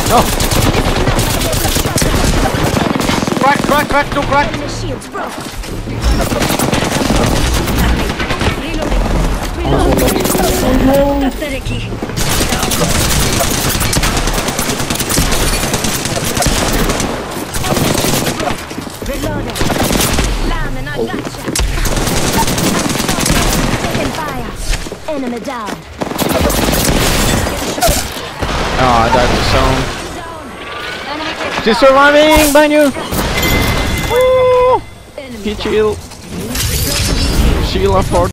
No! Crack, two crack! Enemy down. Oh, I died to zone. She's surviving, Banyu! Woo! He chill. Sheila for